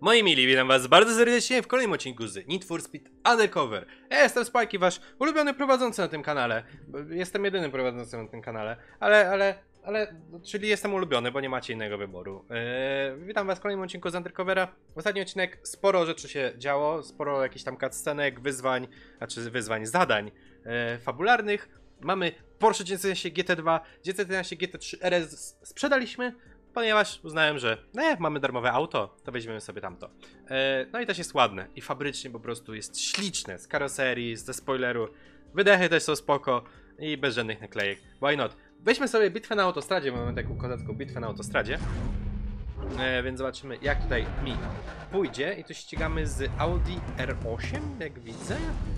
Moi mili, witam was bardzo serdecznie w kolejnym odcinku z Need for Speed Undercover. Ja jestem Spajki, wasz ulubiony prowadzący na tym kanale. Jestem jedynym prowadzącym na tym kanale, czyli jestem ulubiony, bo nie macie innego wyboru. Witam was w kolejnym odcinku z Undercovera. Ostatni odcinek sporo rzeczy się działo, sporo jakichś tam cutscenek, wyzwań, zadań fabularnych. Mamy Porsche 911 GT2, 911 GT3 RS sprzedaliśmy, ponieważ uznałem, że mamy darmowe auto, to weźmiemy sobie tamto. No i też jest ładne i fabrycznie po prostu jest śliczne, z karoserii, ze spoileru. Wydechy też są spoko i bez żadnych naklejek. Why not? Weźmy sobie bitwę na autostradzie, mamy taką kozacką bitwę na autostradzie. Więc zobaczymy, jak tutaj mi pójdzie. I tu ścigamy z Audi R8, jak widzę.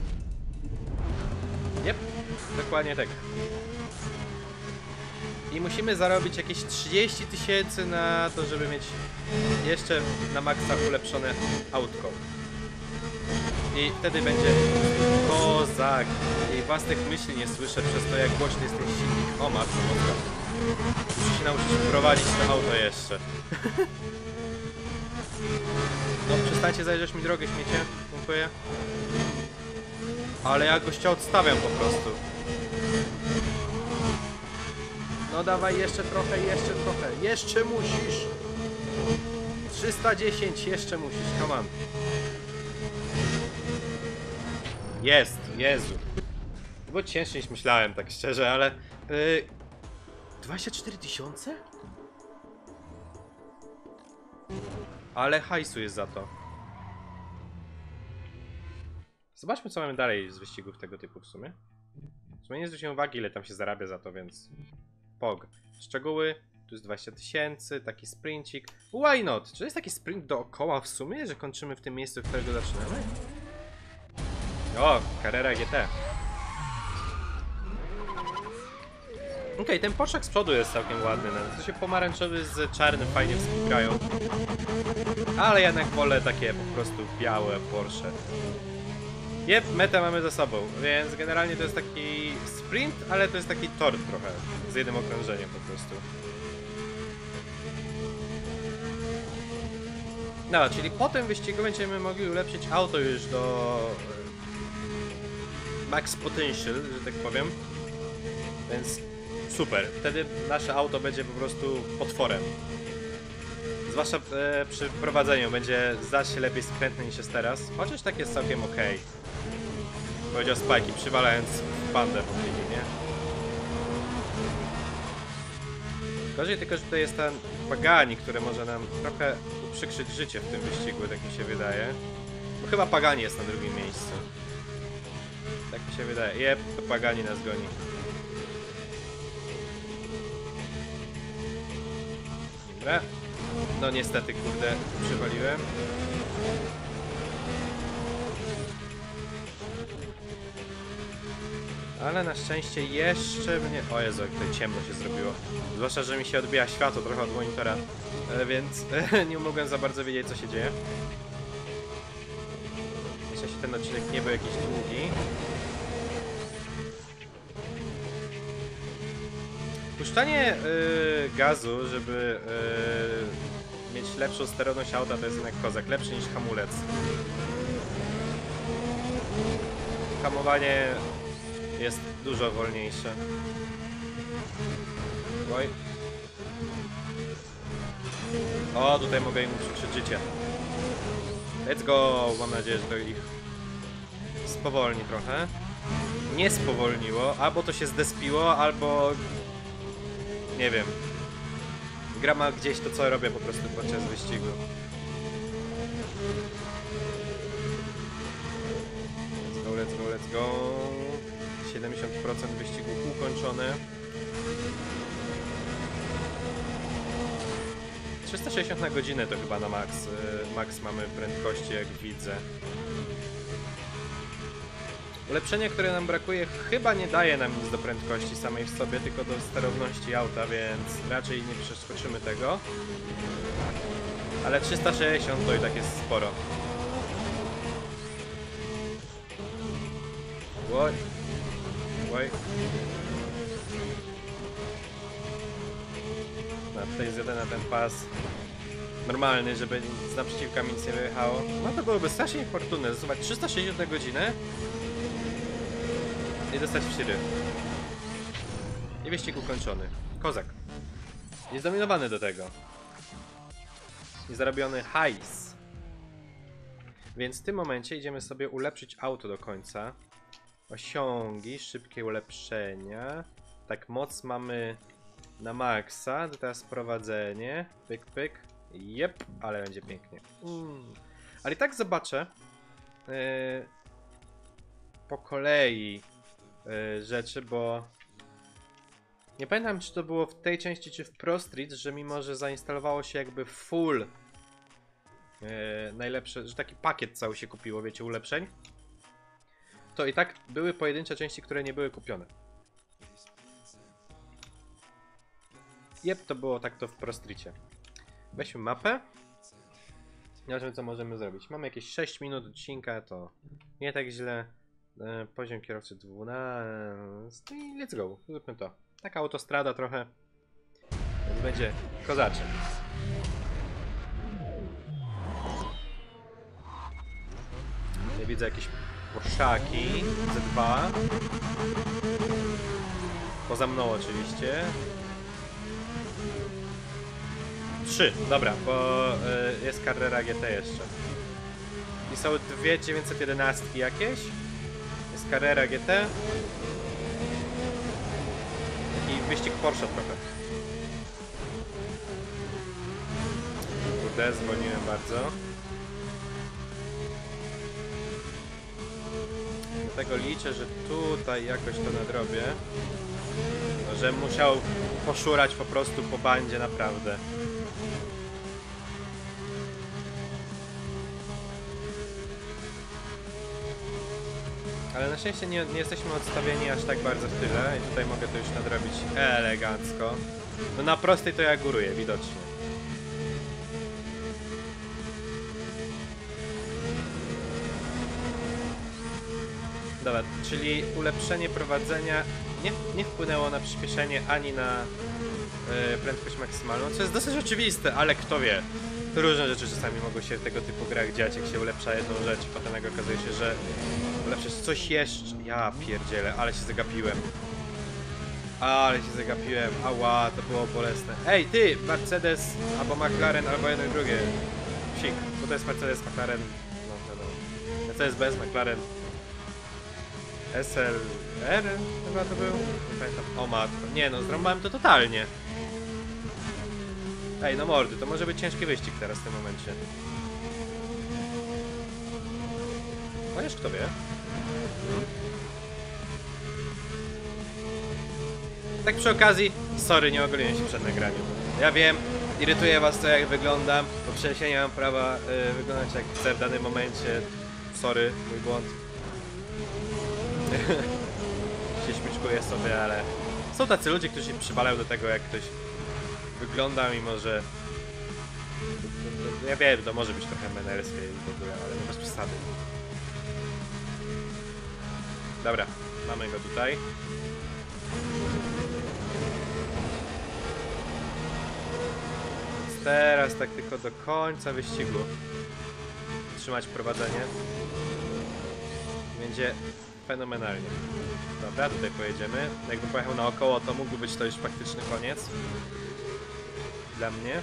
Yep, dokładnie tak. I musimy zarobić jakieś 30 000 na to, żeby mieć jeszcze na maksa ulepszone autko. I wtedy będzie kozak. I własnych myśli nie słyszę przez to, jak głośny jest ten silnik. O matko, matko. Muszę się nauczyć prowadzić to auto jeszcze. No, przestańcie zajeżdżać mi drogę, śmiecie. Dziękuję. Ale ja gościa odstawiam po prostu. No dawaj, jeszcze trochę, jeszcze musisz. 310, jeszcze musisz, come on. Jest, Jezu. To było cięższe niż myślałem, tak szczerze, ale... 24 000? Ale hajsu jest za to. Zobaczmy, co mamy dalej z wyścigów tego typu w sumie. W sumie nie zwróciłem uwagi, ile tam się zarabia za to, więc... Pog. Szczegóły. Tu jest 20 000, taki sprincik. Why not? Czy jest taki sprint dookoła w sumie, że kończymy w tym miejscu, w którego zaczynamy? O, Carrera GT. Okej, ten Porsche z przodu jest całkiem ładny. W sensie pomarańczowy z czarnym fajnie współgrają. Ale jednak wolę takie po prostu białe Porsche. Jep, metę mamy za sobą, więc generalnie to jest taki sprint, ale to jest taki tor trochę, z jednym okrążeniem po prostu. No, czyli po tym wyścigu będziemy mogli ulepszyć auto już do max potential, że tak powiem. Więc super, wtedy nasze auto będzie po prostu potworem. Zwłaszcza przy prowadzeniu będzie znacznie lepiej skrętne niż jest teraz, chociaż tak jest całkiem okej. Powiedział Spajki, przywalając w bandę po chwili, nie? Gorzej tylko, że tutaj jest ten Pagani, który może nam trochę uprzykrzyć życie w tym wyścigu, tak mi się wydaje. Bo chyba Pagani jest na drugim miejscu. Tak mi się wydaje. Jep, to Pagani nas goni. Dobra. No niestety, kurde, przywaliłem. Ale na szczęście jeszcze mnie... O Jezu, jak tutaj ciemno się zrobiło. Zwłaszcza, że mi się odbija światło trochę od monitora, więc nie mogłem za bardzo wiedzieć, co się dzieje. Na szczęście ten odcinek nie był jakiś długi. Puszczanie gazu, żeby mieć lepszą sterowność auta, to jest jednak kozak. Lepszy niż hamulec. Hamowanie jest dużo wolniejsze. Oj. O, tutaj mogę im uprzykrzyć życie. Let's go! Mam nadzieję, że to ich spowolni trochę. Nie spowolniło, albo to się zdespiło, albo... Nie wiem. Gra ma gdzieś to, co robię po prostu podczas wyścigu. Let's go. 70% wyścigu ukończone. 360 na godzinę to chyba na max mamy prędkości, jak widzę. Ulepszenie, które nam brakuje, chyba nie daje nam nic do prędkości samej w sobie, tylko do sterowności auta, więc raczej nie przeskoczymy tego. Ale 360 to i tak jest sporo. Oj. Oj. No, tutaj zjadę na ten pas. normalny, żeby z naprzeciwka mi nic nie wyjechało. No to byłoby strasznie niefortunne. Zasuwać 360 na godzinę i dostać w siry. I wyścig ukończony. Kozak. I zdominowany do tego. I zarobiony hajs. Więc w tym momencie idziemy sobie ulepszyć auto do końca. Osiągi, szybkie ulepszenia. Tak, moc mamy na maksa. To teraz prowadzenie. Pyk, pyk. Jep, ale będzie pięknie. Ale i tak zobaczę po kolei rzeczy, bo nie pamiętam, czy to było w tej części, czy w Pro Street, że mimo, że zainstalowało się jakby full najlepsze, że taki pakiet cały się kupiło, wiecie, ulepszeń, to i tak były pojedyncze części, które nie były kupione. Jep, to było tak to w Pro Streetie. Weźmy mapę. Zobaczmy, co możemy zrobić. Mamy jakieś 6 minut odcinka, to nie tak źle. Poziom kierowcy 12. I let's go, zróbmy to. Taka autostrada trochę. Więc będzie kozaczek. Ja widzę jakieś Porszaki. Z2. Poza mną oczywiście. 3, dobra, bo jest Carrera GT jeszcze. I są dwie 911 jakieś. Jest Carrera GT. Taki wyścig Porsche trochę. Kurde, zwolniłem bardzo. Dlatego liczę, że tutaj jakoś to nadrobię. No, że musiał poszurać po prostu po bandzie, naprawdę. Ale na szczęście nie jesteśmy odstawieni aż tak bardzo w tyle i tutaj mogę to już nadrobić elegancko. No na prostej to ja góruję, widocznie. Dobra, czyli ulepszenie prowadzenia nie wpłynęło na przyspieszenie ani na prędkość maksymalną, co jest dosyć oczywiste, ale kto wie. Różne rzeczy czasami mogą się w tego typu grach dziać, jak się ulepsza jedną rzecz, potem jak okazuje się, że ulepszysz coś jeszcze. Ja pierdzielę, ale się zagapiłem. Ale się zagapiłem, ała, to było bolesne. Ej, ty, Mercedes, albo McLaren, albo jedno i drugie. Psik, bo to jest Mercedes, McLaren, no wiadomo. Mercedes-Benz, McLaren. SLR chyba to był? Nie pamiętam. O matko, nie no, zrąbałem to totalnie. Ej, no mordy, to może być ciężki wyścig teraz w tym momencie. Chociaż kto wie? Tak przy okazji, sorry, nie ogoliłem się przed nagraniem. Ja wiem, irytuje was to, jak wyglądam, bo przecież ja nie mam prawa wyglądać jak chcę w danym momencie. Sorry, mój błąd. się śmieszkuję sobie, ale są tacy ludzie, którzy się przywalają do tego, jak ktoś wygląda, mimo że ja wiem, to może być trochę menerskie i w ogóle, ale bez przesady. Dobra, mamy go tutaj. Teraz tak tylko do końca wyścigu trzymać prowadzenie. Będzie fenomenalnie. Dobra, tutaj pojedziemy. Jakbym pojechał naokoło, to mógłby być to już faktyczny koniec. Dla mnie.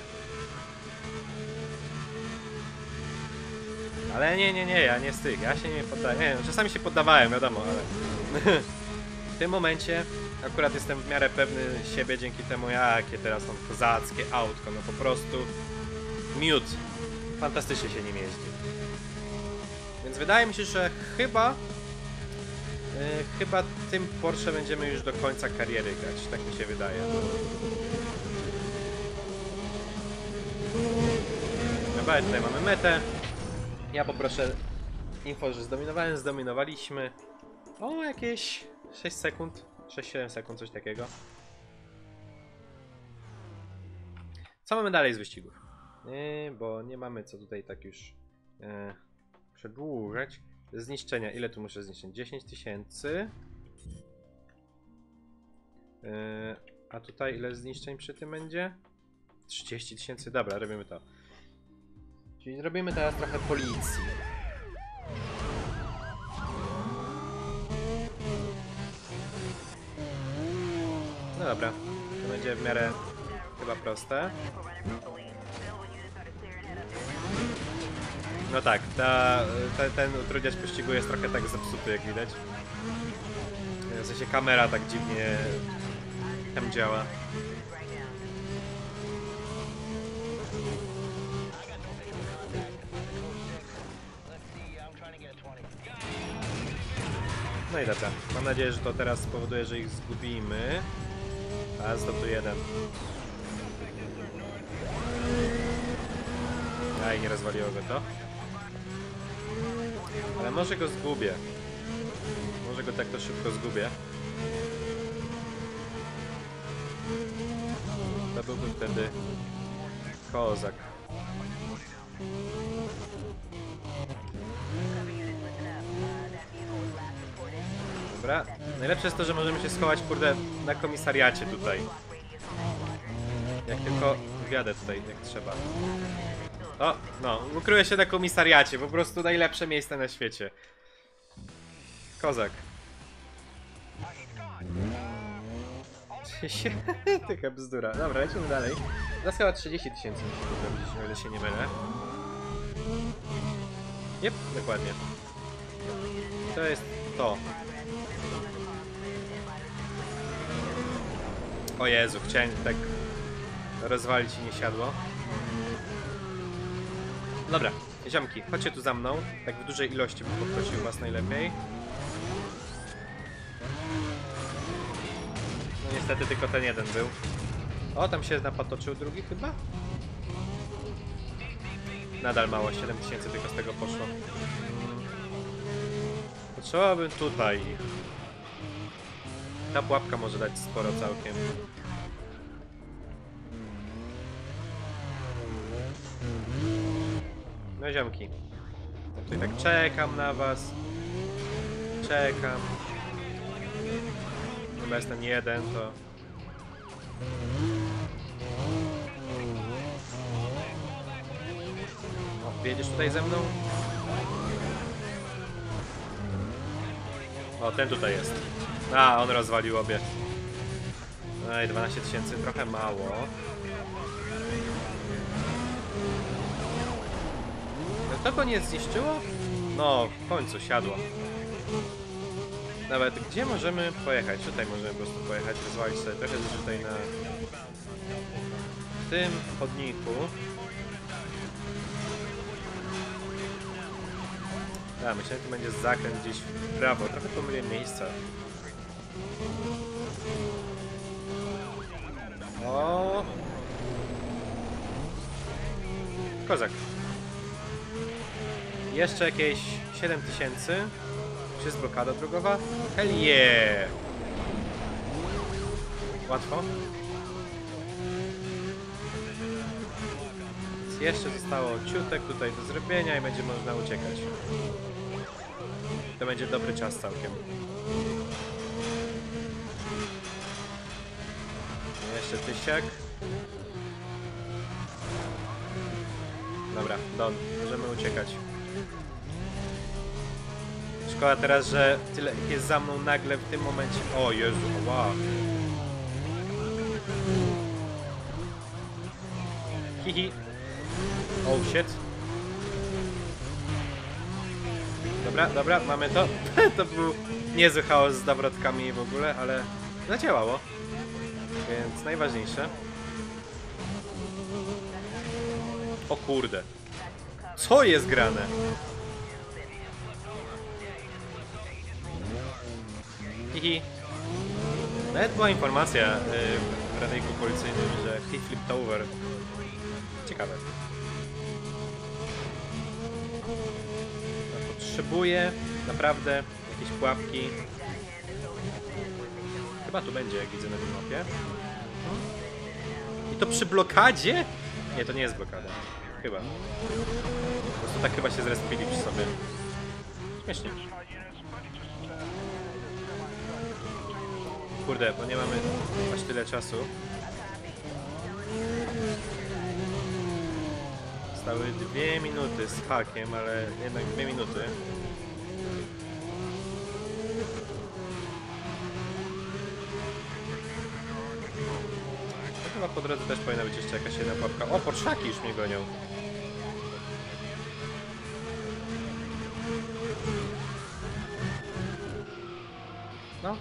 Ale nie, ja nie z tych, ja się nie poddaję. Nie, no, czasami się poddawałem, wiadomo, ale w tym momencie akurat jestem w miarę pewny siebie dzięki temu, jakie teraz mam kozackie autko, no po prostu miód. Fantastycznie się nim jeździ. Więc wydaje mi się, że chyba tym Porsche będziemy już do końca kariery grać, tak mi się wydaje. Dobra, tutaj mamy metę. Ja poproszę info, że zdominowaliśmy. O, jakieś 6 sekund, 6-7 sekund, coś takiego. Co mamy dalej z wyścigów? Bo nie mamy co tutaj tak już przedłużać. Zniszczenia, ile tu muszę zniszczyć? 10 000. A tutaj ile zniszczeń przy tym będzie? 30 000, dobra, robimy to. Czyli zrobimy teraz trochę policji. No dobra, to będzie w miarę chyba proste. No tak, ten utrudniacz pościgu jest trochę tak zepsuty, jak widać. W sensie kamera tak dziwnie tam działa. No i dobra, mam nadzieję, że to teraz spowoduje, że ich zgubimy. A, zdobył jeden. Aj, nie rozwaliło go to. Ale może go zgubię. Może go tak to szybko zgubię. To byłby wtedy kozak. Dobra. Najlepsze jest to, że możemy się schować, kurde, na komisariacie tutaj. Jak tylko wjadę tutaj, jak trzeba. O, no, ukryję się na komisariacie, po prostu najlepsze miejsce na świecie. Kozak. Taka bzdura. Dobra, lecimy dalej. Teraz chyba 30 000 musi to zrobić, o ile się nie mylę. Jep, dokładnie. To jest to. O Jezu, chciałem tak rozwalić i nie siadło. Dobra, ziomki, chodźcie tu za mną. Tak w dużej ilości bym poprosił was najlepiej. No niestety tylko ten jeden był. O, tam się napatoczył drugi chyba? Nadal mało, 7000 tylko z tego poszło. Potrzebowałbym tutaj. Ta pułapka może dać sporo całkiem. No ziomki. Ja tutaj tak czekam na was. Czekam. Chyba jest ten jeden, to... O, wjedziesz tutaj ze mną? O, ten tutaj jest. A, on rozwalił obie. Ej, 12 000, trochę mało. To go nie zniszczyło? No, w końcu siadło. Nawet gdzie możemy pojechać? Tutaj możemy po prostu pojechać, rozwalić sobie trochę tutaj na tym chodniku. A, myślę, że to będzie zakręt gdzieś w prawo. Trochę pomyliłem miejsca. O! Kozak. Jeszcze jakieś 7000. Czy jest blokada drogowa? Hell yeah! Łatwo. Więc jeszcze zostało ciutek tutaj do zrobienia i będzie można uciekać. To będzie dobry czas całkiem. Jeszcze tysiak. Dobra, don. Możemy uciekać. Szkoda teraz, że tyle ich jest za mną nagle w tym momencie. O Jezu, wow. Hihi. Oh shit. Dobra, dobra, mamy to. To był niezły chaos z zawrotkami w ogóle, ale zadziałało. Więc najważniejsze. O kurde. Co jest grane? Hihi. Nawet była informacja w radyjku policyjnym, że he flipped over. Ciekawe. No, potrzebuję naprawdę jakieś pułapki. Chyba tu będzie, jak widzę na minimapie. I to przy blokadzie? Nie, to nie jest blokada. Chyba. Po prostu tak chyba się zrespili przy sobie. Śmiesznie. Kurde, bo nie mamy aż tyle czasu. Zostały 2 minuty z hakiem, ale jednak 2 minuty. Chyba po drodze też powinna być jeszcze jakaś jedna pułapka. O, porszaki już mnie gonią. No.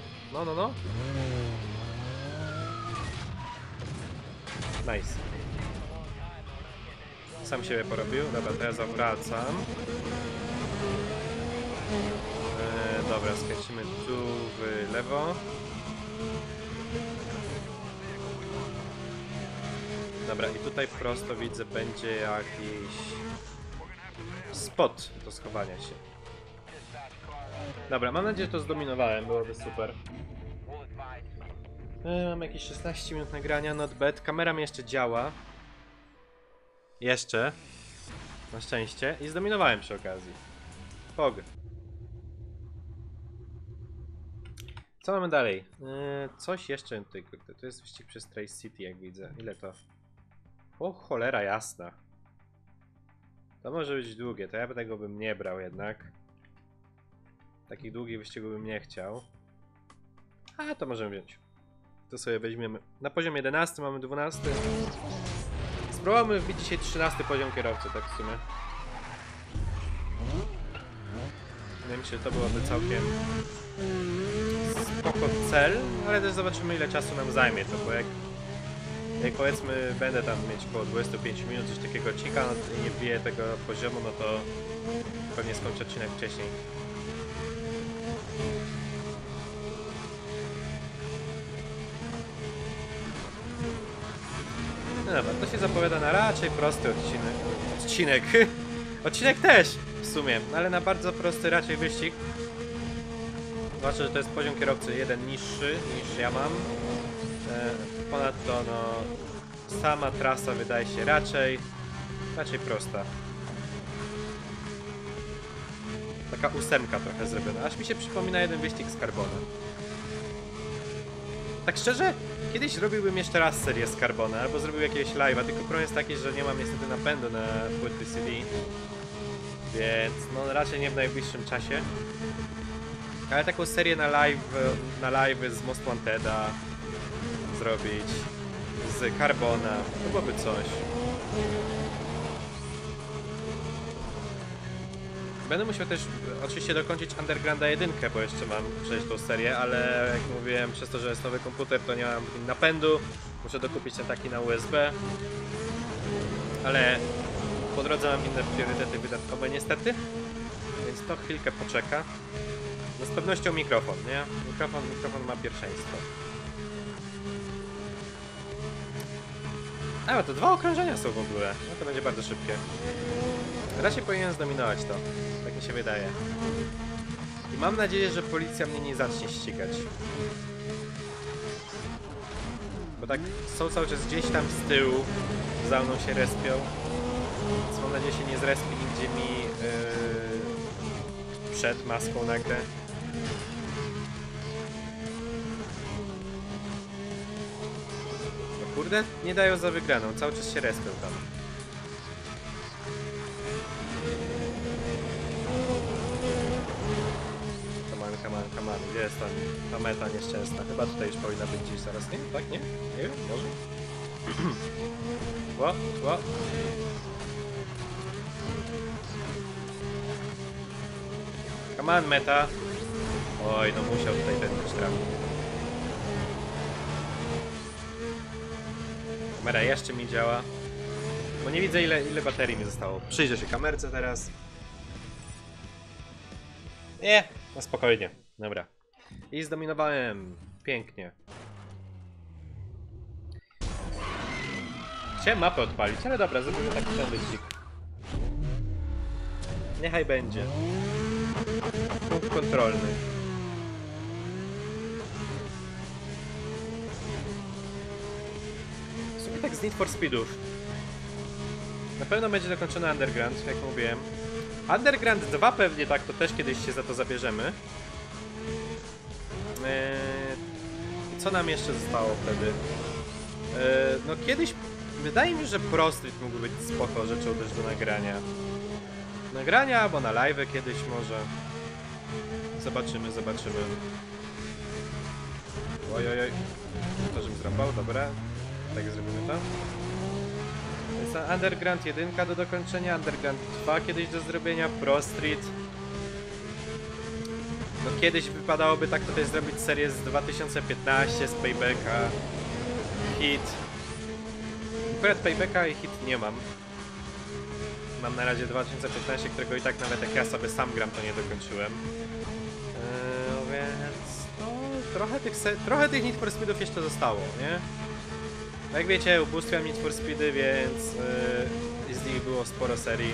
Nice. Sam siebie porobił. Dobra, to ja zawracam. Dobra, skręcimy tu w lewo. Dobra, i tutaj prosto widzę będzie jakiś spot do schowania się. Dobra, mam nadzieję, że to zdominowałem, byłoby super. Mam jakieś 16 minut nagrania, not bad. Kamera mi jeszcze działa. Jeszcze. Na szczęście. I zdominowałem przy okazji. Pog. Co mamy dalej? Coś jeszcze tutaj, kurde. To jest wyścig przez Trace City, jak widzę. Ile to? O, cholera jasna. To może być długie, to ja tego bym nie brał jednak. Takich długich wyścigów bym nie chciał. A, to możemy wziąć. To sobie weźmiemy. Na poziom 11 mamy 12. Spróbujmy wbić dzisiaj 13 poziom kierowcy, tak w sumie. Wydaje mi się, że to byłoby całkiem spoko cel, ale też zobaczymy, ile czasu nam zajmie to, bo jak powiedzmy będę tam mieć około 25 minut coś takiego odcinka i nie wbiję tego poziomu, no to pewnie skończę odcinek wcześniej. No dobra, to się zapowiada na raczej prosty odcinek. Odcinek też w sumie, ale na bardzo prosty raczej wyścig. Zwłaszcza, że to jest poziom kierowcy jeden niższy niż ja mam. Ponadto no sama trasa wydaje się raczej prosta. Taka 8 trochę zrobiona. Aż mi się przypomina jeden wyścig z Carbona. Tak szczerze, kiedyś robiłbym jeszcze raz serię z Carbona, albo zrobił jakiegoś live'a, tylko problem jest taki, że nie mam niestety napędu na płyty CD. Więc no raczej nie w najbliższym czasie. Ale taką serię na live z Most Wanteda zrobić, z Carbona, to byłoby coś. Będę musiał też oczywiście dokończyć Undergrounda 1, bo jeszcze mam przejść tą serię, ale jak mówiłem, przez to, że jest nowy komputer, to nie mam napędu. Muszę dokupić ten taki na USB. Ale po drodze mam inne priorytety wydatkowe niestety, więc to chwilkę poczeka. No z pewnością mikrofon, nie? Mikrofon ma pierwszeństwo. A, to 2 okrążenia są w ogóle. No to będzie bardzo szybkie. Raczej powinien zdominować to. Tak mi się wydaje. I mam nadzieję, że policja mnie nie zacznie ścigać. Bo tak są cały czas gdzieś tam z tyłu. Za mną się respią. Więc mam nadzieję, że się nie zrespi nigdzie mi przed maską nagle. No kurde, nie dają za wygraną. Cały czas się respią tam. Come on, gdzie jest ta meta nieszczęsna? Chyba tutaj już powinna być gdzieś zaraz, nie? Tak, nie? Nie wiem, może? Ło. Come on, meta! Oj, no musiał tutaj ten być trafił. Kamera jeszcze mi działa. Bo nie widzę ile baterii mi zostało. Przyjrzę się kamerce teraz. Nie, no spokojnie. Dobra. I zdominowałem. Pięknie. Chciałem mapę odpalić, ale dobra, zrobimy taki ten wyścig. Niechaj będzie. Punkt kontrolny. Sobie tak z Need for Speedów. Na pewno będzie dokończony Underground, jak mówiłem. Underground 2 pewnie tak, to też kiedyś się za to zabierzemy. Co nam jeszcze zostało wtedy? No kiedyś Wydaje mi się, że Pro Street mógł być spoko rzeczą też do nagrania. Nagrania albo na live kiedyś może. Zobaczymy, zobaczymy. Ojojoj. To, żebym zrąbał, dobra. Tak zrobimy to. To jest Underground 1 do dokończenia, Underground 2 kiedyś do zrobienia, Pro Street. No kiedyś wypadałoby tak tutaj zrobić serię z 2015, z Paybacka, Hit. Akurat Paybacka i Hit nie mam. Mam na razie 2015, którego i tak nawet jak ja sobie sam gram, to nie dokończyłem. Więc no, trochę tych Need for Speedów jeszcze zostało, nie? Jak wiecie, ubóstwiam Need for Speedy, więc z nich było sporo serii.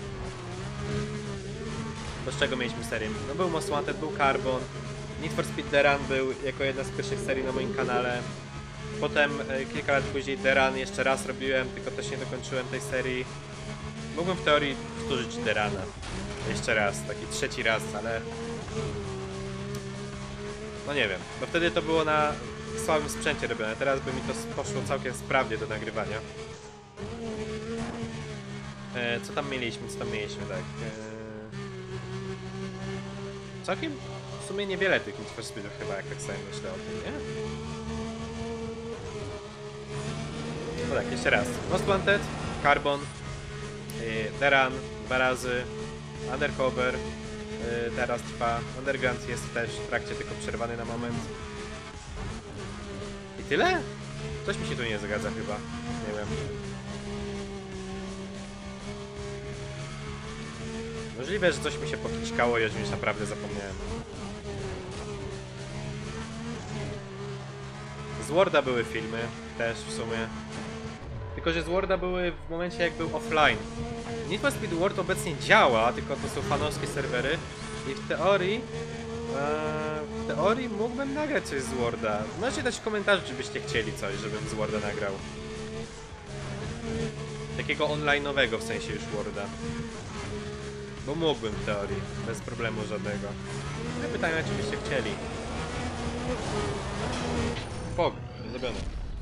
Bo z czego mieliśmy serię? No był Most Wanted, był Carbon, Need for Speed The Run był jako jedna z pierwszych serii na moim kanale. Potem kilka lat później The Run jeszcze raz robiłem, tylko też nie dokończyłem tej serii. Mógłbym w teorii powtórzyć The Runa jeszcze raz, taki trzeci raz, ale no nie wiem, bo wtedy to było na słabym sprzęcie robione, teraz by mi to poszło całkiem sprawnie do nagrywania. Co tam mieliśmy, tak? Całkiem w sumie niewiele tych Need for Speedów chyba, jak tak sobie myślę o tym, nie? No tak, jeszcze raz. Most Wanted, Carbon, The Run 2 razy, Undercover teraz trwa, Underground jest też w trakcie, tylko przerwany na moment. I tyle? Coś mi się tu nie zgadza chyba, nie wiem. Możliwe, że coś mi się pokiczkało i już naprawdę zapomniałem. Z Worda były filmy, też w sumie. Tylko, że z Worda były w momencie, jak był offline. Need for Speed World obecnie działa, tylko to są fanowskie serwery. I w teorii mógłbym nagrać coś z Worda. Możecie dać w komentarzu, czy byście chcieli coś, żebym z Worda nagrał. Takiego online'owego, w sensie już Worda. Bo mógłbym w teorii, bez problemu żadnego. Ja pytania, czy byście chcieli. Pog, zrobione.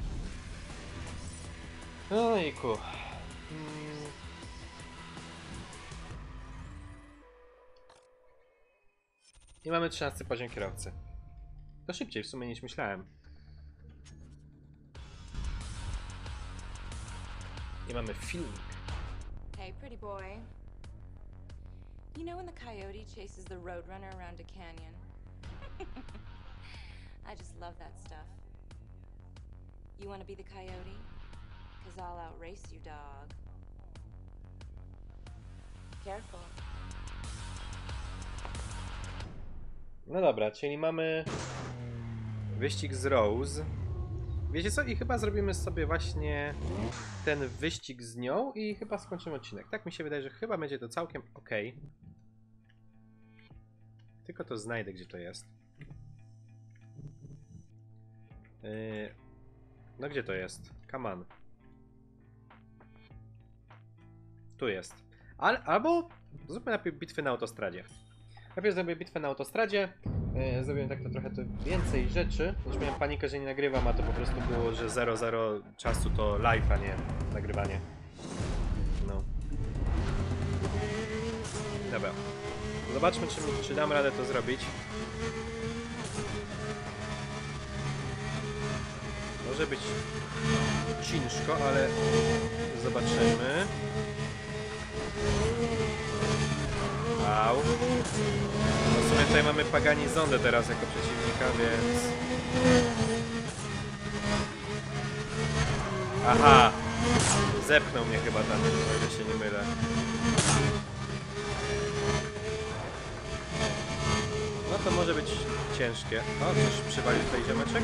Ojku. I mamy 13 poziom kierowcy. To szybciej w sumie niż myślałem. I mamy filmik. Hey, pretty boy. You know when the coyote chases the roadrunner around a canyon? I just love that stuff. You want to be the coyote? 'Cause I'll outrace you, dog. Careful. No dobra, czyli mamy wyścig z Rose. Wiecie co? I chyba zrobimy sobie właśnie ten wyścig z nią i chyba skończymy odcinek. Tak mi się wydaje, że chyba będzie to całkiem ok. Tylko to znajdę, gdzie to jest. No gdzie to jest? Come on. Tu jest. Albo zróbmy najpierw bitwy na autostradzie. Najpierw zrobię bitwę na autostradzie. Zrobiłem tak to trochę więcej rzeczy. Już miałem panikę, że nie nagrywam, a to po prostu było, że 0 czasu to live, a nie nagrywanie. No. Dobra. Zobaczmy, czy dam radę to zrobić. Może być ciężko, ale zobaczymy. Au. No w sumie tutaj mamy Pagani Zondę teraz jako przeciwnika, więc... Aha! Zepchnął mnie chyba tam, o ile się nie mylę. No to może być ciężkie. O, coś przywalił tutaj ziomeczek.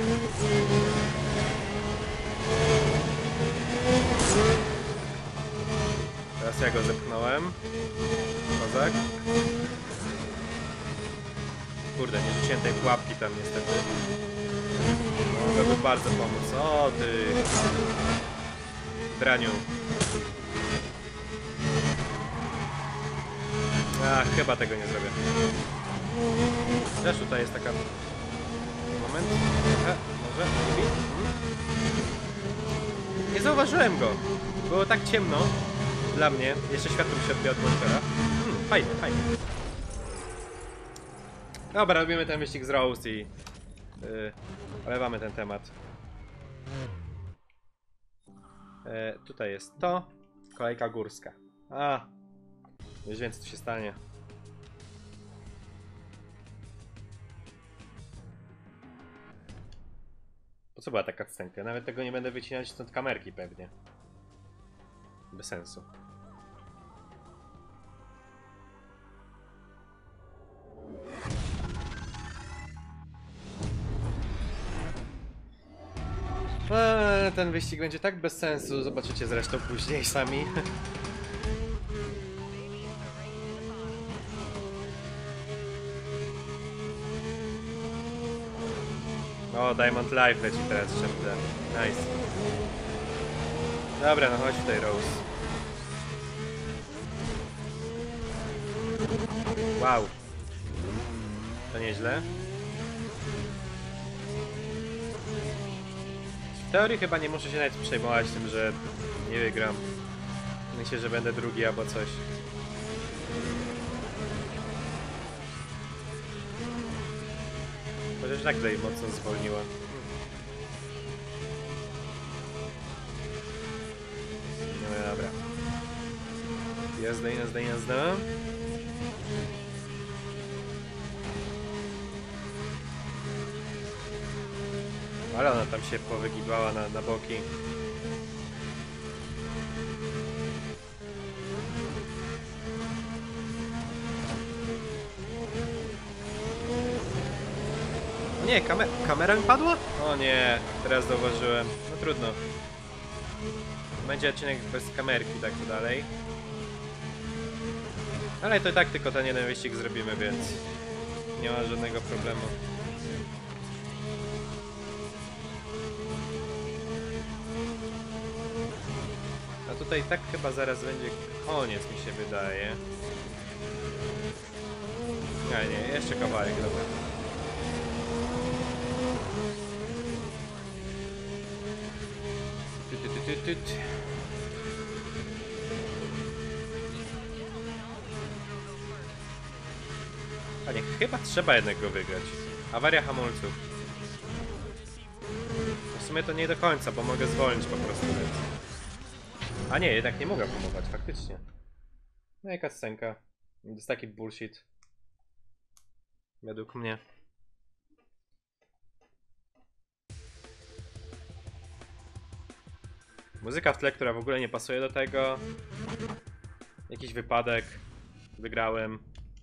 Teraz ja go zepchnąłem. Kozak. Kurde, nie rzuciłem tej pułapki tam niestety. Mogłoby bardzo pomóc. O ty! Draniu. Ach, chyba tego nie zrobię. Też tutaj jest taka... Moment. Może? Nie zauważyłem go. Było tak ciemno dla mnie. Jeszcze światło mi się odbija od monitora. Fajnie, fajnie. Dobra, robimy ten wyścig z Rose i olewamy ten temat. Tutaj jest to. Kolejka górska. Już wiem, co tu się stanie. Po co była taka scenka? Nawet tego nie będę wycinać stąd kamerki pewnie. Bez sensu. Ten wyścig będzie tak bez sensu, zobaczycie zresztą później sami. O, Diamond Life leci teraz szepte. Nice. Dobra, no chodź tutaj, Rose. Wow. To nieźle. W teorii chyba nie muszę się nawet przejmować tym, że nie wygram. Myślę, że będę drugi albo coś. Chociaż tak tutaj mocno zwolniła. No dobra. Jazda, jazda, jazda. Ale ona tam się powygiwała na boki. Nie, kamera mi padła? O nie, teraz zauważyłem. No trudno. Będzie odcinek bez kamerki, tak to dalej. Ale to i tak tylko ten jeden wyścig zrobimy, więc nie ma żadnego problemu. A tutaj tak chyba zaraz będzie koniec, mi się wydaje. Nie, jeszcze kawałek, dobra. Panie, chyba trzeba jednego wygrać. Awaria hamulców. W sumie to nie do końca, bo mogę zwolnić po prostu. A nie, jednak nie mogę hamować, faktycznie. No jaka scenka. To jest taki bullshit. Według mnie. Muzyka w tle, która w ogóle nie pasuje do tego. Jakiś wypadek. Wygrałem.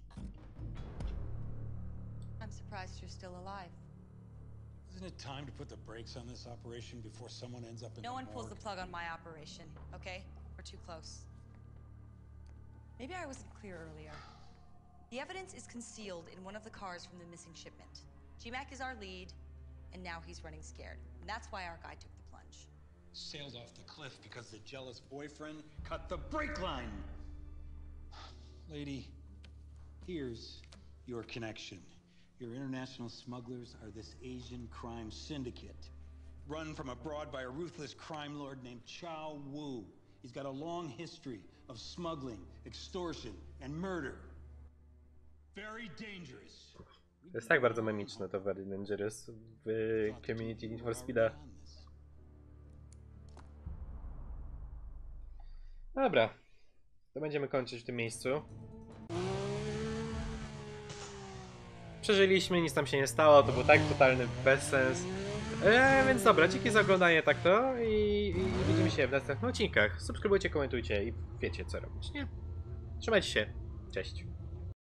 I'm surprised you're still alive. Isn't it time to put the brakes on this operation before someone ends up in No the one pulls the morgue? plug on my operation, okay? We're too close. Maybe I wasn't clear earlier. The evidence is concealed in one of the cars from the missing shipment. G-Mac is our lead, and now he's running scared. And that's why our guy took the plunge. Sailed off the cliff because the jealous boyfriend cut the brake line. Lady, here's your connection. Your international smugglers are this Asian crime syndicate, run from abroad by a ruthless crime lord named Chow Wu. He's got a long history of smuggling, extortion, and murder. Very dangerous. To jest tak bardzo memiczne to Very Dangerous w community Need for Speeda. Dobra, to będziemy kończyć w tym miejscu. Przeżyliśmy, nic nam się nie stało, to był tak totalny bezsens. Więc dobra, dzięki za oglądanie tak to i widzimy się w następnych odcinkach. Subskrybujcie, komentujcie i wiecie co robić, nie? Trzymajcie się, cześć.